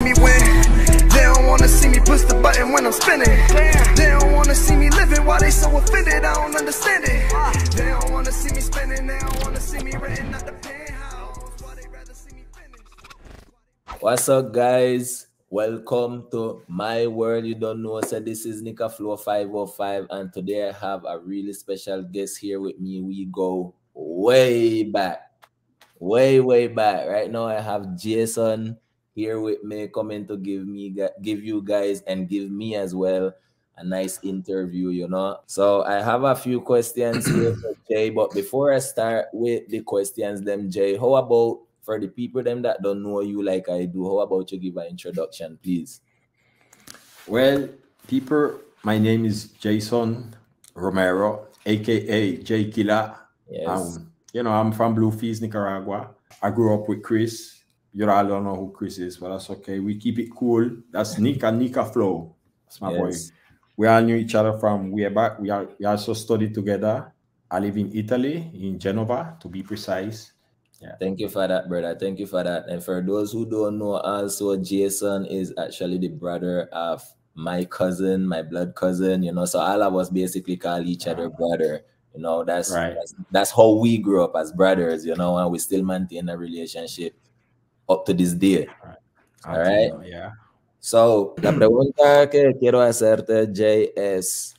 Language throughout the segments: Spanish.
me win. They don't wanna see me push the button when I'm spinning. They don't wanna see me living while they so offended. I don't understand it. They don't wanna see me spending. They don't wanna see me renting out the penthouse. Why they rather see me finish? What's up, guys? Welcome to my world. You don't know, so this is Nika Flow 505, and today I have a really special guest here with me. We go way back, way back. Right now, I have Jason here with me, coming to give you guys and give me as well a nice interview, you know. So I have a few questions here for Jay, but before I start with the questions, Jay, how about for the people that don't know you like I do, how about you give an introduction, please? Well, people, my name is Jason Romero, aka Jay Killa. Yes. I'm from Bluefields, Nicaragua. I grew up with Chris. You all don't know who Chris is, but that's okay. We keep it cool. That's Nika Flow. That's my boy. We all knew each other from way back. We also studied together. I live in Italy, in Genova, to be precise. Yeah. Thank you for that, brother. Thank you for that. And for those who don't know, also Jason is actually the brother of my cousin, my blood cousin, you know. So all of us basically call each other brother. You know, that's right. That's how we grew up as brothers, you know, and we still maintain a relationship up to this day. All right. Yeah. So, la pregunta que quiero hacerte, Jay, es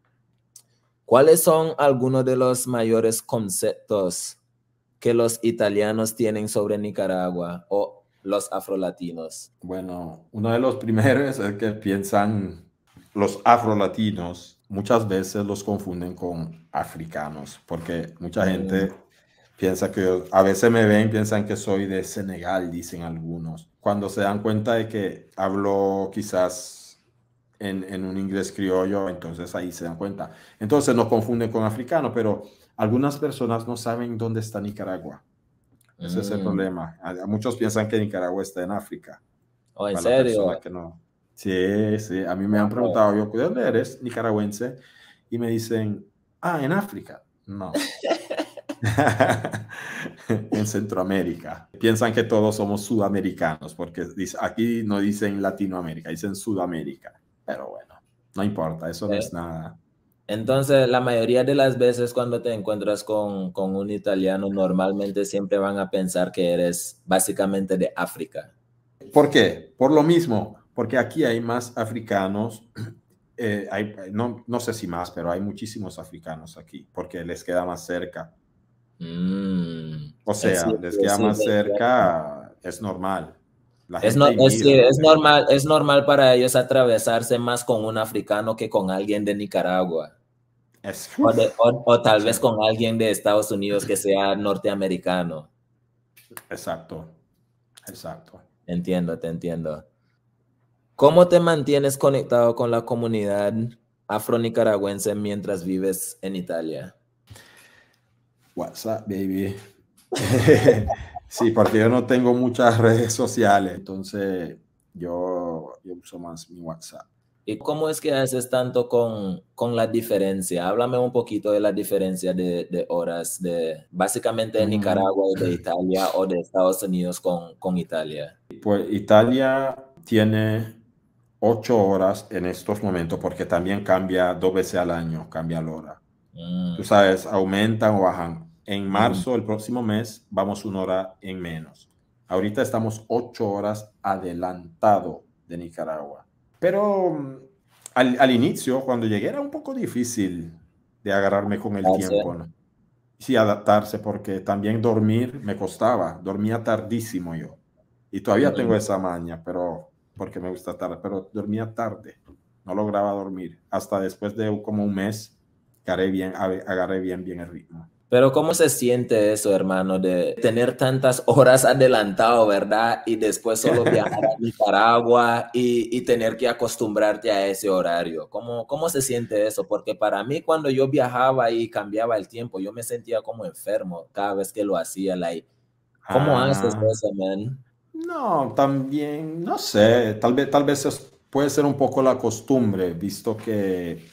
¿cuáles son algunos de los mayores conceptos que los italianos tienen sobre Nicaragua o los afrolatinos? Bueno, uno de los primeros es que piensan los afrolatinos, muchas veces los confunden con africanos, porque mucha gente piensa que a veces me ven, piensan que soy de Senegal, dicen algunos. Cuando se dan cuenta de que hablo quizás en un inglés criollo, entonces ahí se dan cuenta. Entonces nos confunden con africanos, pero algunas personas no saben dónde está Nicaragua. Ese es el problema. Muchos piensan que Nicaragua está en África. ¿Oh, en serio? Que no. Sí. A mí me han preguntado, yo, ¿de dónde eres? Nicaragüense. Y me dicen, en África. No. En Centroamérica. Piensan que todos somos sudamericanos, porque aquí no dicen Latinoamérica, dicen Sudamérica. Pero bueno, no importa, eso no es nada. Entonces, la mayoría de las veces cuando te encuentras con un italiano, normalmente siempre van a pensar que eres básicamente de África. ¿Por qué? Por lo mismo, porque aquí hay más africanos, no sé si más, pero hay muchísimos africanos aquí, porque les queda más cerca. O sea, les queda más cerca, es normal. Es normal para ellos atravesarse más con un africano que con alguien de Nicaragua. O tal vez con alguien de Estados Unidos que sea norteamericano. Exacto. Te entiendo. ¿Cómo te mantienes conectado con la comunidad afro-nicaragüense mientras vives en Italia? WhatsApp, baby. Sí, porque yo no tengo muchas redes sociales, entonces yo uso más mi WhatsApp. ¿Y cómo es que haces tanto con la diferencia? Háblame un poquito de la diferencia de horas, básicamente de Nicaragua y de Italia o de Estados Unidos con Italia. Pues Italia tiene 8 horas en estos momentos, porque también cambia 2 veces al año, cambia la hora. Tú sabes, aumentan o bajan. En marzo, el próximo mes, vamos 1 hora en menos. Ahorita estamos 8 horas adelantado de Nicaragua. Pero al inicio, cuando llegué, era un poco difícil de agarrarme con el tiempo, ¿no? Sí, adaptarse, porque también dormir me costaba. Dormía tardísimo yo. Y todavía tengo esa maña, pero porque me gusta tarde, pero dormía tarde. No lograba dormir. Hasta después de como un mes, agarré bien el ritmo. Pero ¿cómo se siente eso, hermano, de tener tantas horas adelantado, verdad? Y después solo viajar a Nicaragua y tener que acostumbrarte a ese horario. ¿Cómo se siente eso? Porque para mí, cuando yo viajaba y cambiaba el tiempo, yo me sentía como enfermo cada vez que lo hacía. ¿Cómo haces eso, man? No, también, no sé, tal vez puede ser un poco la costumbre, visto que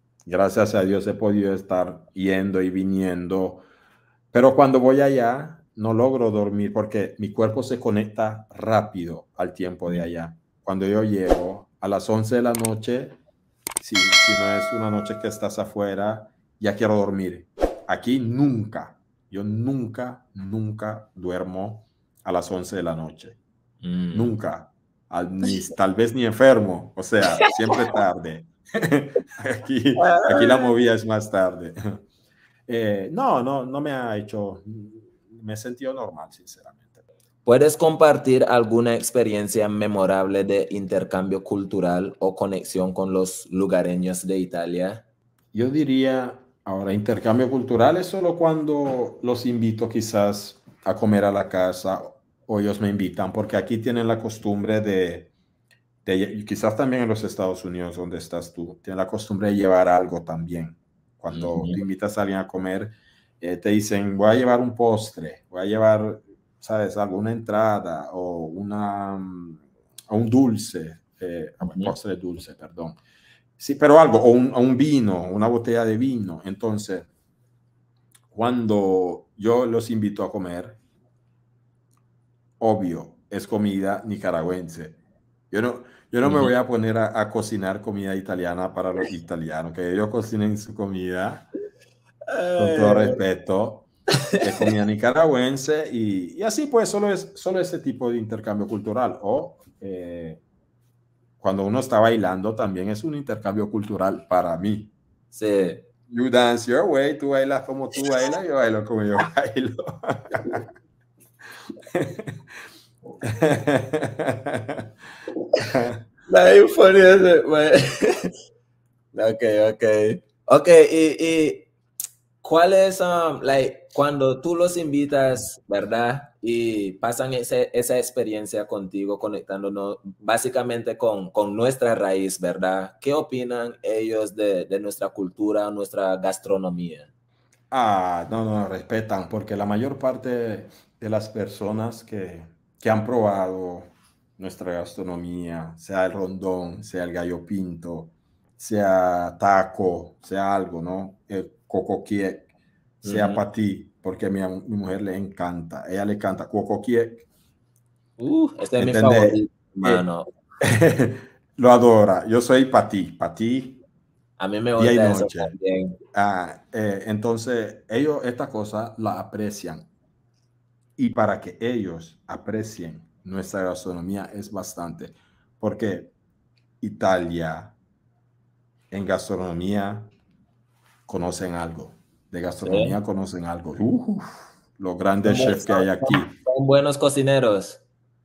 gracias a Dios he podido estar yendo y viniendo, pero cuando voy allá no logro dormir porque mi cuerpo se conecta rápido al tiempo de allá. Cuando yo llego a las 11 de la noche, si no es una noche que estás afuera, ya quiero dormir. Aquí nunca, yo nunca duermo a las 11 de la noche. Nunca. Tal vez ni enfermo, o sea, siempre tarde. Aquí la movida es más tarde. No me ha hecho, me he sentido normal, sinceramente. ¿Puedes compartir alguna experiencia memorable de intercambio cultural o conexión con los lugareños de Italia? Yo diría, ahora, intercambio cultural es solo cuando los invito quizás a comer a la casa o ellos me invitan, porque aquí tienen la costumbre de quizás también en los Estados Unidos, donde estás tú, tienen la costumbre de llevar algo también. Cuando tú invitas a alguien a comer, te dicen, voy a llevar un postre, voy a llevar, ¿sabes? Alguna entrada o un dulce, postre dulce, perdón. Sí, pero algo, o un vino, una botella de vino. Entonces, cuando yo los invito a comer, obvio, es comida nicaragüense. Yo no me voy a poner a cocinar comida italiana para los italianos, que ellos cocinen su comida, con todo respeto, es comida nicaragüense y así pues solo ese tipo de intercambio cultural. O cuando uno está bailando también es un intercambio cultural para mí. Sí. You dance your way, tú bailas como tú bailas, yo bailo como yo bailo. Very funny, Ok, y ¿cuál es, cuando tú los invitas, verdad? Y pasan esa experiencia contigo, conectándonos básicamente con nuestra raíz, ¿verdad? ¿Qué opinan ellos de nuestra cultura, nuestra gastronomía? No, respetan, porque la mayor parte de las personas que han probado nuestra gastronomía, sea el rondón, sea el gallo pinto, sea taco, sea algo, ¿no? Coco quiek, sea patí, porque a mi mujer le encanta, ella le encanta coco quiek. Este es mi favorito, hermano. Lo adora. Yo soy patí. A mí me gusta día y eso noche. también. Entonces, ellos esta cosa la aprecian. Y para que ellos aprecien nuestra gastronomía es bastante. Porque Italia, en gastronomía, conocen algo. De gastronomía conocen algo. Los grandes chefs que hay aquí. Son buenos cocineros.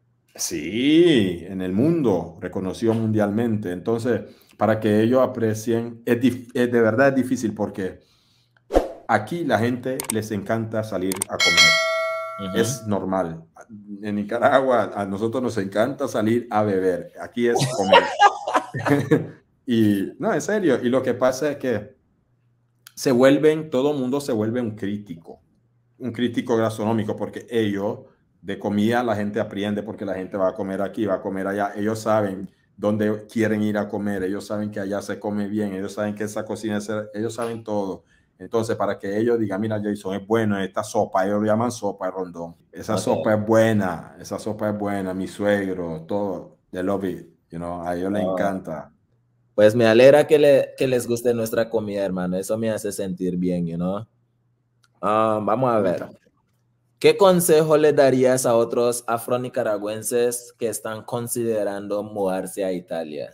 Sí, en el mundo, reconocido mundialmente. Entonces, para que ellos aprecien, de verdad es difícil porque aquí la gente les encanta salir a comer. Es normal. En Nicaragua a nosotros nos encanta salir a beber. Aquí es comer. Y no, en serio. Y lo que pasa es que todo el mundo se vuelve un crítico gastronómico, porque ellos de comida la gente aprende, porque la gente va a comer aquí, va a comer allá. Ellos saben dónde quieren ir a comer. Ellos saben que allá se come bien. Ellos saben que esa cocina, ellos saben todo. Entonces, para que ellos digan, mira, Jason, es bueno esta sopa, ellos lo llaman sopa de rondón. Esa sopa es buena, mi suegro, todo, they love it, a ellos les encanta. Pues me alegra que les guste nuestra comida, hermano, eso me hace sentir bien, vamos a ver. ¿Qué consejo le darías a otros afro-nicaragüenses que están considerando mudarse a Italia?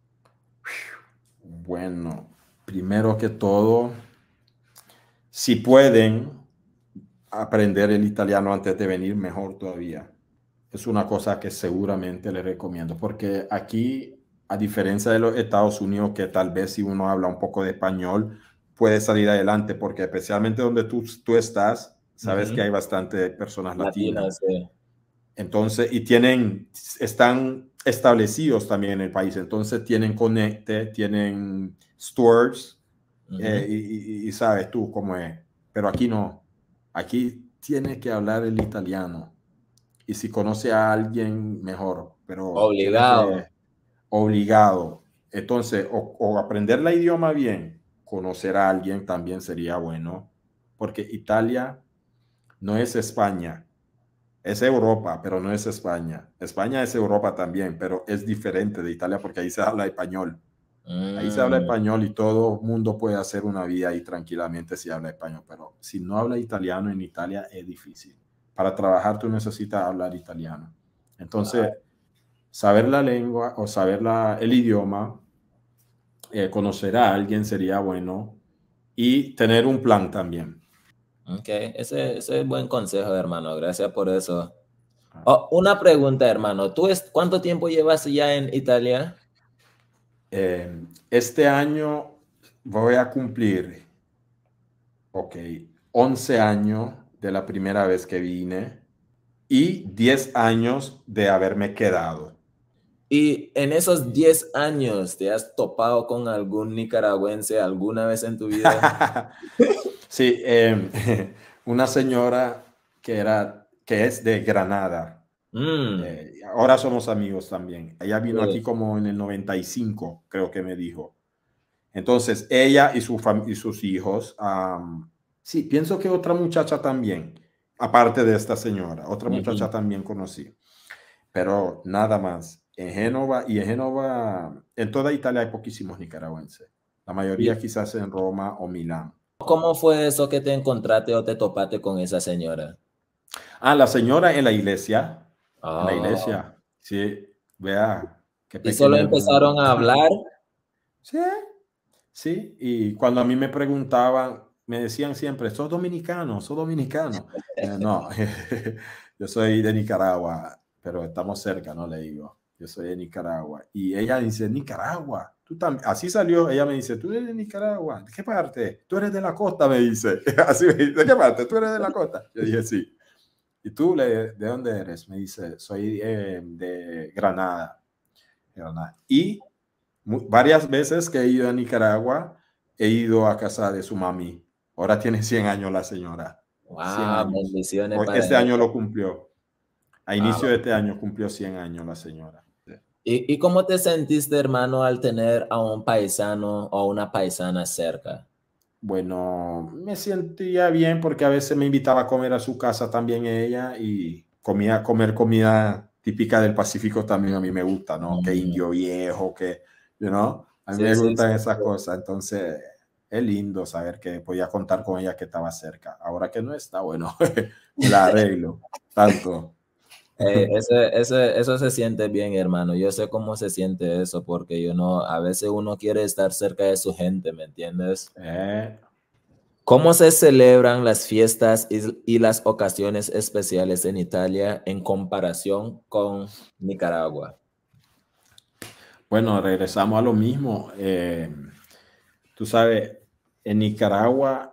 Bueno, primero que todo, si pueden aprender el italiano antes de venir, mejor todavía. Es una cosa que seguramente les recomiendo, porque aquí, a diferencia de los Estados Unidos, que tal vez si uno habla un poco de español, puede salir adelante, porque especialmente donde tú estás, sabes que hay bastante personas latinas. Entonces, están establecidos también en el país, entonces tienen conecte, tienen stores, y sabes tú cómo es. Pero aquí no. Aquí tienes que hablar el italiano. Y si conoce a alguien, mejor. Pero obligado. Entonces, o aprender el idioma bien, conocer a alguien también sería bueno. Porque Italia no es España. Es Europa, pero no es España. España es Europa también, pero es diferente de Italia porque ahí se habla español. Ahí se habla español y todo mundo puede hacer una vida ahí tranquilamente si habla español, pero si no habla italiano en Italia es difícil. Para trabajar tú necesitas hablar italiano. Entonces, saber la lengua o saber el idioma, conocer a alguien sería bueno y tener un plan también. Ok, ese es buen consejo, hermano. Gracias por eso. Oh, una pregunta, hermano. ¿Cuánto tiempo llevas ya en Italia? Este año voy a cumplir, 11 años de la primera vez que vine y 10 años de haberme quedado. Y en esos 10 años, ¿te has topado con algún nicaragüense alguna vez en tu vida? Sí, una señora que es de Granada. Ahora somos amigos también. Ella vino aquí como en el 95, creo que me dijo. Entonces, ella y sus hijos, sí, pienso que otra muchacha también, aparte de esta señora, otra muchacha también conocí, pero nada más. En Génova, en toda Italia hay poquísimos nicaragüenses. La mayoría quizás en Roma o Milán. ¿Cómo fue eso que te encontraste o te topaste con esa señora? La señora en la iglesia. Oh. En la iglesia. Sí, vea. Qué ¿Y solo empezaron a hablar? Sí, sí. Y cuando a mí me preguntaban, me decían siempre, ¿sos dominicano? ¿Sos dominicano? No, yo soy de Nicaragua, pero estamos cerca, ¿no? Le digo, yo soy de Nicaragua. Y ella dice, Nicaragua. Tú también. Así salió, ella me dice, ¿tú eres de Nicaragua? ¿De qué parte? Tú eres de la costa, me dice. Así me dice, ¿de qué parte? ¿Tú eres de la costa? Yo dije, sí. ¿Y tú de dónde eres? Me dice, soy de Granada. Y varias veces que he ido a Nicaragua, he ido a casa de su mami. Ahora tiene 100 años la señora. Wow, 100 años. Bendiciones para este año lo cumplió. A inicio de este año cumplió 100 años la señora. ¿Y cómo te sentiste, hermano, al tener a un paisano o una paisana cerca? Bueno, me sentía bien porque a veces me invitaba a comer a su casa también ella y comer comida típica del Pacífico también a mí me gusta, ¿no? Que indio viejo, que, a mí me gustan esas cosas. Entonces, es lindo saber que podía contar con ella que estaba cerca. Ahora que no está, bueno, la arreglo tanto. Eso se siente bien, hermano. Yo sé cómo se siente eso porque a veces uno quiere estar cerca de su gente, ¿me entiendes? ¿Cómo se celebran las fiestas y las ocasiones especiales en Italia en comparación con Nicaragua? Bueno, regresamos a lo mismo. Tú sabes, en Nicaragua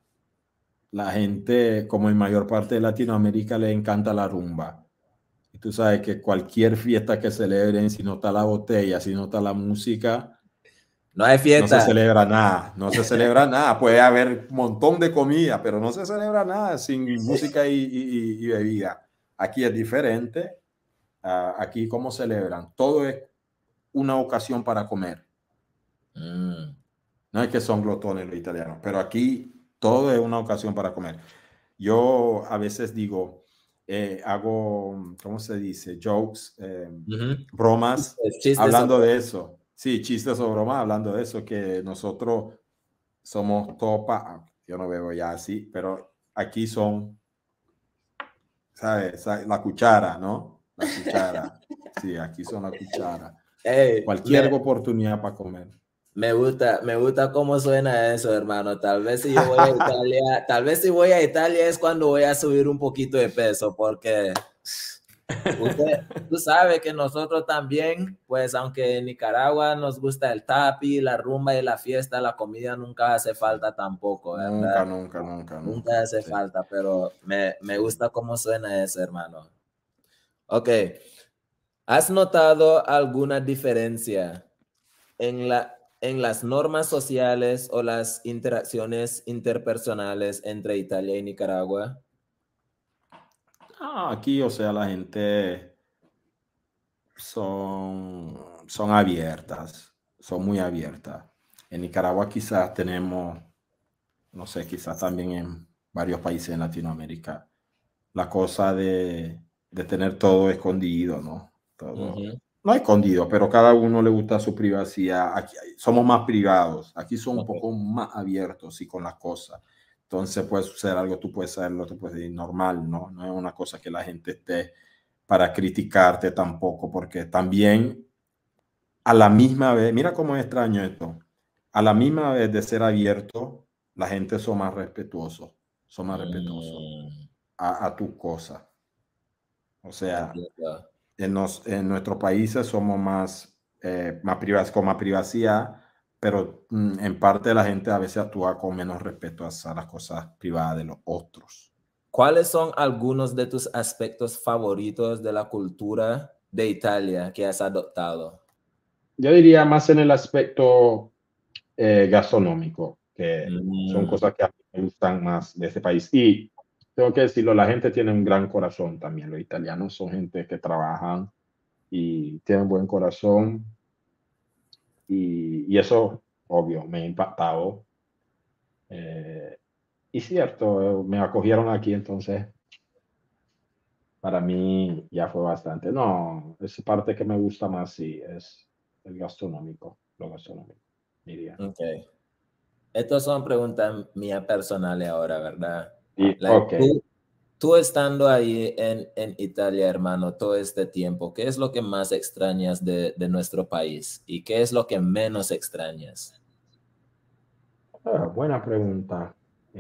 la gente, como en mayor parte de Latinoamérica, le encanta la rumba. Y tú sabes que cualquier fiesta que celebren, si no está la botella, si no está la música, no hay fiesta. No se celebra nada, no se celebra nada. Puede haber un montón de comida, pero no se celebra nada sin música y bebida. Aquí es diferente. Aquí, ¿cómo celebran? Todo es una ocasión para comer. No es que son glotones los italianos, pero aquí todo es una ocasión para comer. Yo a veces digo, hago, ¿cómo se dice? Jokes, bromas, hablando de eso. Sí, chistes o bromas, hablando de eso, que nosotros somos topa, yo no veo ya así, pero aquí son, ¿sabes? La cuchara, ¿no? La cuchara. Sí, aquí son la cuchara. Cualquier oportunidad para comer. Me gusta cómo suena eso, hermano. Tal vez si yo voy a Italia, si voy a Italia es cuando voy a subir un poquito de peso, porque tú sabes que nosotros también, pues aunque en Nicaragua nos gusta el tapi, la rumba y la fiesta, la comida nunca hace falta tampoco, ¿verdad? Nunca hace falta, pero me gusta cómo suena eso, hermano. Ok. ¿Has notado alguna diferencia en las normas sociales o las interacciones interpersonales entre Italia y Nicaragua? Aquí, o sea, la gente son abiertas, son muy abiertas. En Nicaragua quizás tenemos, no sé, quizás también en varios países en Latinoamérica, la cosa de tener todo escondido, ¿no? Todo. No escondido, pero cada uno le gusta su privacidad. Aquí somos más privados, aquí son un poco más abiertos y con las cosas. Entonces puede suceder algo, tú puedes hacerlo, tú puedes decir normal, ¿no? No es una cosa que la gente esté para criticarte tampoco, porque también a la misma vez, mira cómo es extraño esto, a la misma vez de ser abierto, la gente son más respetuosos a tus cosas. O sea, en nuestros países somos más privados, con más privacidad, pero en parte la gente a veces actúa con menos respeto a las cosas privadas de los otros. ¿Cuáles son algunos de tus aspectos favoritos de la cultura de Italia que has adoptado? Yo diría más en el aspecto gastronómico, que son cosas que a mí me gustan más de ese país. Y tengo que decirlo, la gente tiene un gran corazón también. Los italianos son gente que trabajan y tienen buen corazón. Y eso, obvio, me ha impactado. Y cierto, me acogieron aquí, entonces para mí ya fue bastante. No, esa parte que me gusta más, sí, es el gastronómico, lo gastronómico, diría. Okay. Estas son preguntas mías personales ahora, ¿verdad? Y, tú estando ahí en Italia, hermano, todo este tiempo, ¿qué es lo que más extrañas de nuestro país? ¿Y qué es lo que menos extrañas? Buena pregunta.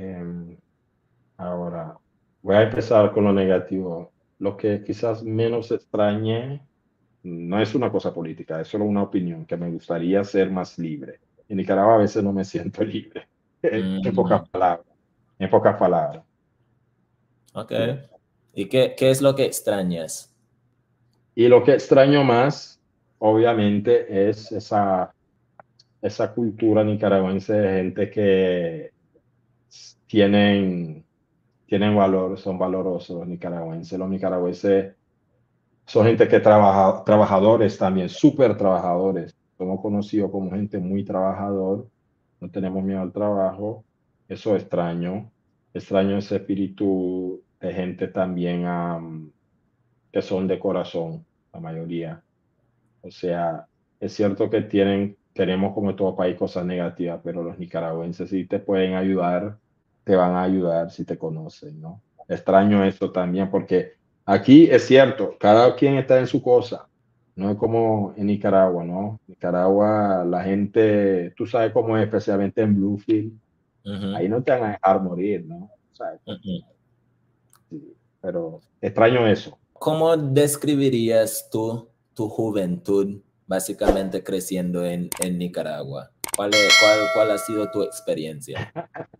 Ahora, voy a empezar con lo negativo. Lo que quizás menos extrañe no es una cosa política, es solo una opinión, que me gustaría ser más libre. En Nicaragua a veces no me siento libre, en pocas palabras. En pocas palabras. Ok. ¿Y qué es lo que extrañas? Y lo que extraño más, obviamente, es esa cultura nicaragüense de gente que tienen valor, son valorosos los nicaragüenses. Los nicaragüenses son gente que trabaja, trabajadores también, súper trabajadores. Somos conocidos como gente muy trabajador, no tenemos miedo al trabajo. Eso extraño. Extraño ese espíritu de gente también que son de corazón, la mayoría. O sea, es cierto que tenemos como todo país cosas negativas, pero los nicaragüenses sí te pueden ayudar, te van a ayudar si te conocen, ¿no? Extraño eso también porque aquí es cierto, cada quien está en su cosa, no es como en Nicaragua, ¿no? Nicaragua, la gente, tú sabes cómo es, especialmente en Bluefield, ahí no te van a dejar morir, ¿no? ¿Sabes? Sí, pero extraño eso. ¿Cómo describirías tú tu juventud básicamente creciendo en Nicaragua? ¿Cuál ha sido tu experiencia?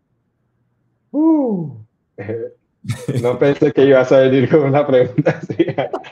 No pensé que ibas a venir con una pregunta así.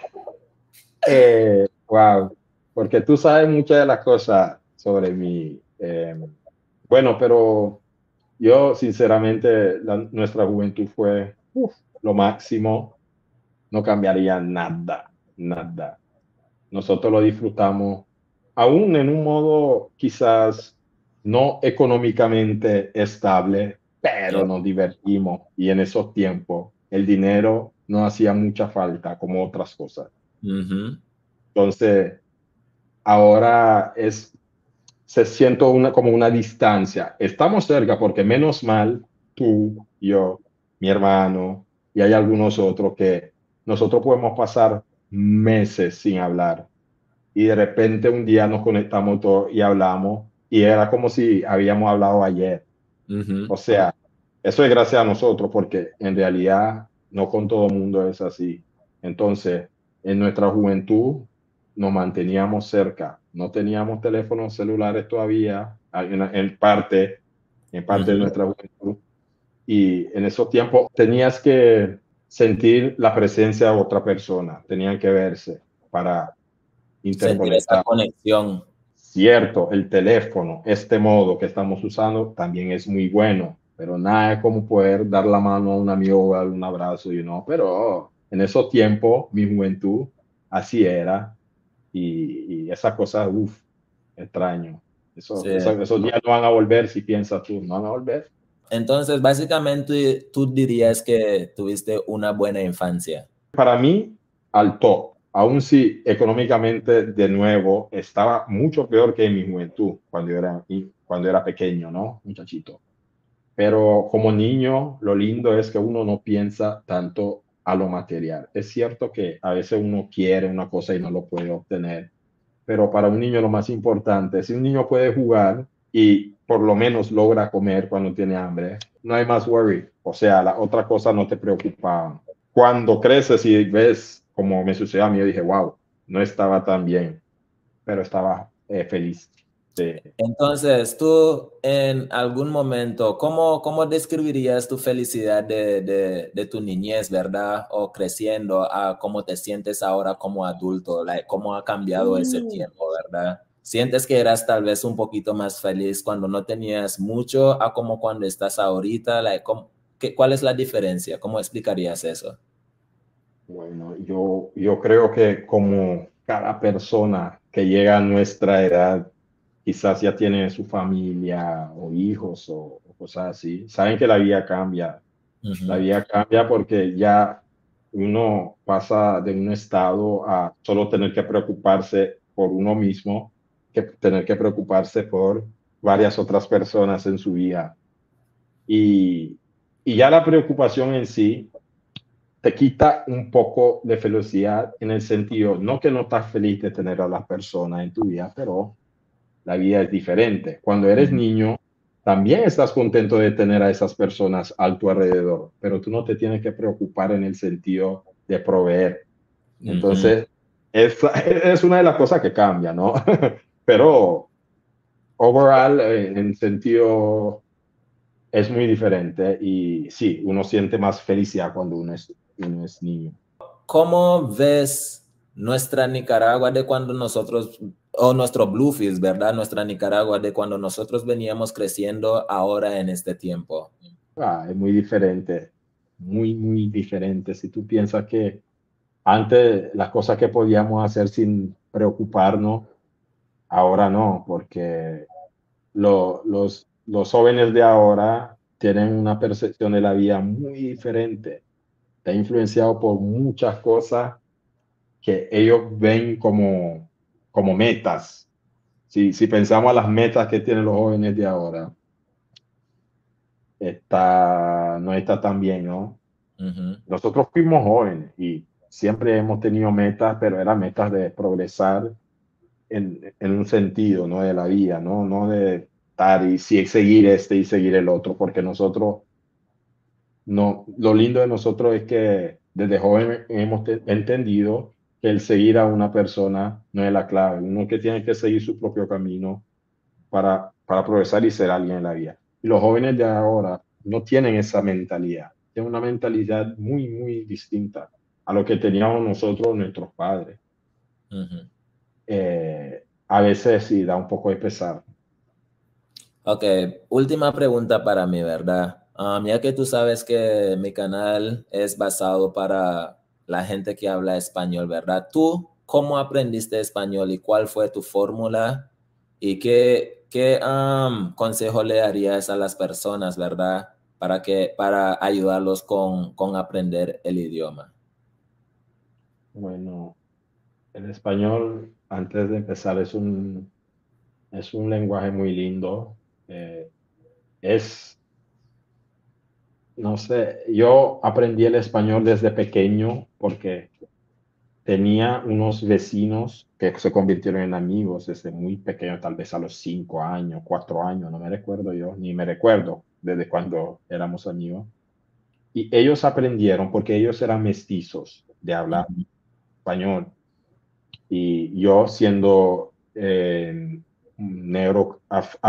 Wow, porque tú sabes muchas de las cosas sobre mí. Bueno, pero yo sinceramente nuestra juventud fue lo máximo. No cambiaría nada, nada. Nosotros lo disfrutamos, aún en un modo quizás no económicamente estable, pero nos divertimos y en esos tiempos el dinero no hacía mucha falta como otras cosas. Entonces, ahora se siente como una distancia. Estamos cerca porque menos mal tú, yo, mi hermano y hay algunos otros que nosotros podemos pasar meses sin hablar y de repente un día nos conectamos todos y hablamos y era como si habíamos hablado ayer. O sea, eso es gracias a nosotros porque en realidad no con todo el mundo es así. Entonces, en nuestra juventud nos manteníamos cerca. No teníamos teléfonos celulares todavía en parte de nuestra juventud. Y en esos tiempos tenías que sentir la presencia de otra persona. Tenían que verse para sentir esa conexión. Cierto, el teléfono, este modo que estamos usando también es muy bueno, pero nada es como poder dar la mano a un amigo o darle un abrazo, pero en esos tiempos, mi juventud, así era, y esa cosa, extraño. Esos días no van a volver si piensas tú, no van a volver. Entonces, básicamente, tú dirías que tuviste una buena infancia. Para mí, al top, aún si económicamente de nuevo estaba mucho peor que en mi juventud, cuando era pequeño, ¿no? Muchachito. Pero como niño, lo lindo es que uno no piensa tanto a lo material. Es cierto que a veces uno quiere una cosa y no lo puede obtener, pero para un niño lo más importante, si un niño puede jugar y por lo menos logra comer cuando tiene hambre, no hay más worry. O sea, la otra cosa no te preocupa. Cuando creces y ves, como me sucedió a mí, yo dije, wow, no estaba tan bien, pero estaba feliz. Sí. Entonces, tú en algún momento, ¿cómo describirías tu felicidad de tu niñez, verdad? O creciendo a cómo te sientes ahora como adulto, cómo ha cambiado ese tiempo, ¿verdad? ¿Sientes que eras tal vez un poquito más feliz cuando no tenías mucho a como cuando estás ahorita? ¿Cuál es la diferencia? ¿Cómo explicarías eso? Bueno, yo creo que como cada persona que llega a nuestra edad, quizás ya tiene su familia o hijos o cosas así, saben que la vida cambia. La vida cambia porque ya uno pasa de un estado a solo tener que preocuparse por uno mismo, que tener que preocuparse por varias otras personas en su vida. Y, y ya la preocupación en sí te quita un poco de felicidad en el sentido, no que no estás feliz de tener a las personas en tu vida, pero la vida es diferente. Cuando eres niño, también estás contento de tener a esas personas a tu alrededor, pero tú no te tienes que preocupar en el sentido de proveer. Entonces, es una de las cosas que cambia, ¿no? Pero overall, en sentido, es muy diferente y sí, uno siente más felicidad cuando uno es niño. ¿Cómo ves nuestra Nicaragua de cuando nosotros, o nuestro Bluefields, ¿verdad? Nuestra Nicaragua de cuando nosotros veníamos creciendo ahora en este tiempo. Es muy diferente, muy diferente. Si tú piensas que antes las cosas que podíamos hacer sin preocuparnos, ahora no, porque los jóvenes de ahora tienen una percepción de la vida muy diferente. Está influenciado por muchas cosas que ellos ven como metas. Si pensamos a las metas que tienen los jóvenes de ahora, no está tan bien, ¿no? Nosotros fuimos jóvenes y siempre hemos tenido metas, pero eran metas de progresar en un sentido, ¿no? De la vida, ¿no? No de estar y seguir este y seguir el otro, porque nosotros, no, lo lindo de nosotros es que desde joven hemos entendido que el seguir a una persona no es la clave, uno que tiene que seguir su propio camino para progresar y ser alguien en la vida. Y los jóvenes de ahora no tienen esa mentalidad, tienen una mentalidad muy distinta a lo que teníamos nosotros, nuestros padres. A veces sí da un poco de pesar. Ok, última pregunta para mí, ¿verdad? Ya que tú sabes que mi canal es basado para la gente que habla español, ¿verdad? ¿Tú cómo aprendiste español y cuál fue tu fórmula? ¿Y qué consejo le darías a las personas, ¿verdad? Para ayudarlos con aprender el idioma. Bueno, el español, antes de empezar, es un lenguaje muy lindo. No sé, yo aprendí el español desde pequeño porque tenía unos vecinos que se convirtieron en amigos desde muy pequeño, tal vez a los 5 años, 4 años, no me recuerdo yo, ni me recuerdo desde cuando éramos amigos. Y ellos aprendieron porque ellos eran mestizos de hablar español. Y yo siendo negro,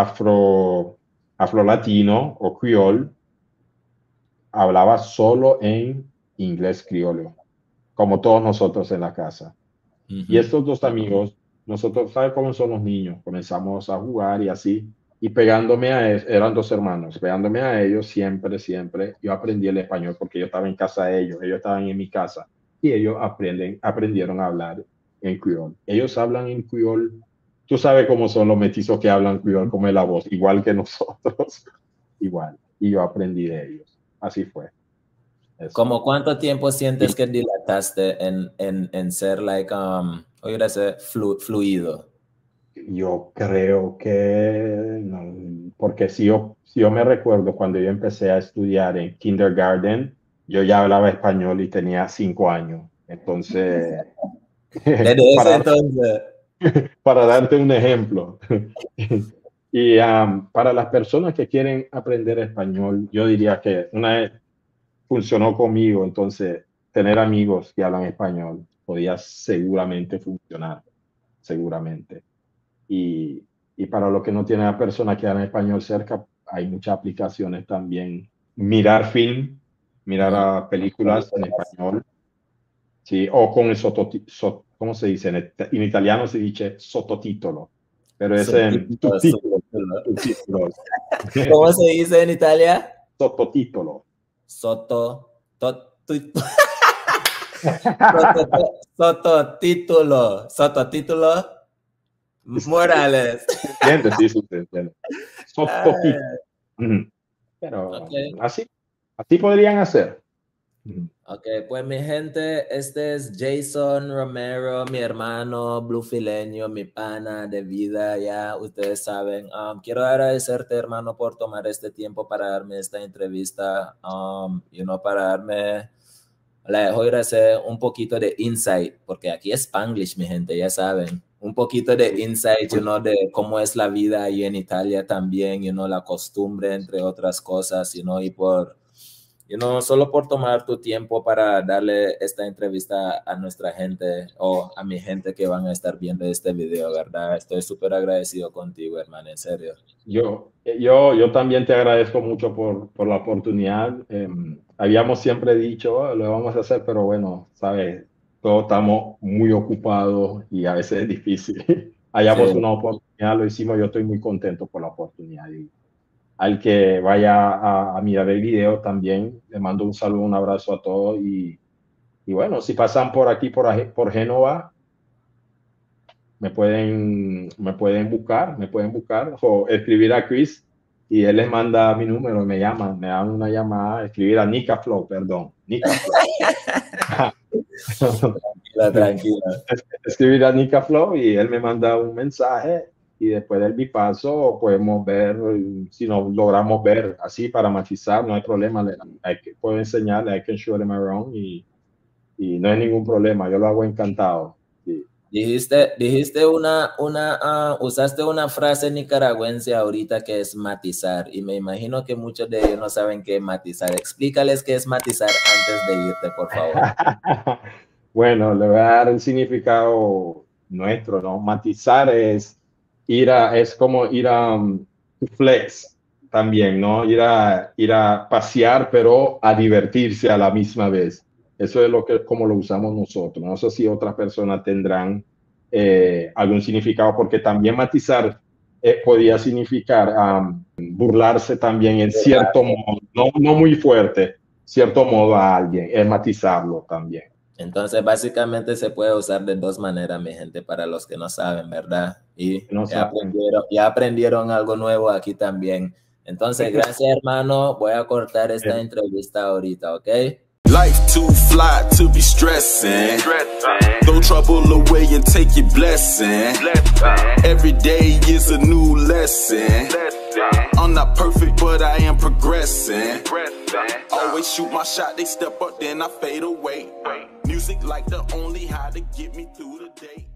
afro-latino o criol, hablaba solo en inglés criollo, como todos nosotros en la casa. Y estos dos amigos, nosotros, ¿sabe cómo son los niños? Comenzamos a jugar y así, y pegándome a ellos, eran dos hermanos, pegándome a ellos siempre, yo aprendí el español porque yo estaba en casa de ellos estaban en mi casa, y ellos aprendieron a hablar en criol. Ellos hablan en criol, tú sabes cómo son los mestizos que hablan criol, como es la voz, igual que nosotros, igual. y yo aprendí de ellos. Así fue. Eso. ¿Cómo cuánto tiempo sientes que dilataste en ser like, fluido? Yo creo que no, porque si yo me recuerdo cuando yo empecé a estudiar en kindergarten, yo ya hablaba español y tenía 5 años. Entonces, para darte un ejemplo. Y para las personas que quieren aprender español, yo diría que una vez funcionó conmigo, entonces tener amigos que hablan español podía seguramente funcionar, seguramente. Y para los que no tienen a personas que hablan español cerca, hay muchas aplicaciones también. Mirar film, mirar a películas en español, sí, o con el ¿cómo se dice? En italiano se dice sottotitolo, pero es en subtítulos. ¿Cómo se dice en Italia? Sottotitolo. Sottotitolo. Morales. Entiende, sí, se entiende. Pero okay. así podrían hacer. Ok, pues mi gente, este es Jason Romero, mi hermano bluefileño, mi pana de vida, ya ustedes saben. Quiero agradecerte, hermano, por tomar este tiempo para darme esta entrevista, para darme, un poquito de insight, porque aquí es Spanglish, mi gente, ya saben. Un poquito de insight, de cómo es la vida ahí en Italia también, la costumbre, entre otras cosas, y por, solo por tomar tu tiempo para darle esta entrevista a nuestra gente o a mi gente que van a estar viendo este video, ¿verdad? Estoy súper agradecido contigo, hermano, en serio. Yo también te agradezco mucho por la oportunidad. Habíamos siempre dicho, lo vamos a hacer, pero bueno, sabes, todos estamos muy ocupados y a veces es difícil. Hayamos una oportunidad, lo hicimos, yo estoy muy contento por la oportunidad. Y al que vaya a mirar el video también, le mando un saludo, un abrazo a todos. Y bueno, si pasan por aquí, por Génova, me pueden buscar o escribir a Chris y él les manda mi número, me dan una llamada, escribir a Nicaflow, perdón, Nicaflow. Tranquila. Escribir a Nicaflow y él me manda un mensaje y después del bipaso podemos ver si nos logramos ver así para matizar, no hay problema, puedo enseñarle, I can show them around y no hay ningún problema, yo lo hago encantado. Sí. Dijiste usaste una frase nicaragüense ahorita que es matizar, y me imagino que muchos de ellos no saben qué es matizar. Explícales qué es matizar antes de irte, por favor. Bueno, le voy a dar el significado nuestro, ¿no? Matizar es como ir a flex también, ¿no? Ir a pasear, pero a divertirse a la misma vez. Eso es como lo usamos nosotros. No sé si otras personas tendrán algún significado, porque también matizar podía significar burlarse también en cierto modo, no muy fuerte, cierto modo a alguien, es matizarlo también. Entonces, básicamente se puede usar de dos maneras, mi gente, para los que no saben, ¿verdad? Y ya aprendieron algo nuevo aquí también. Entonces, gracias, hermano. Voy a cortar esta entrevista ahorita, ¿ok? Life too fly to be stressing. Throw trouble away and take your blessing. Every day is a new lesson. I'm not perfect, but I am progressing. Always shoot my shot, they step up, then I fade away. Music like the only how to get me through the day.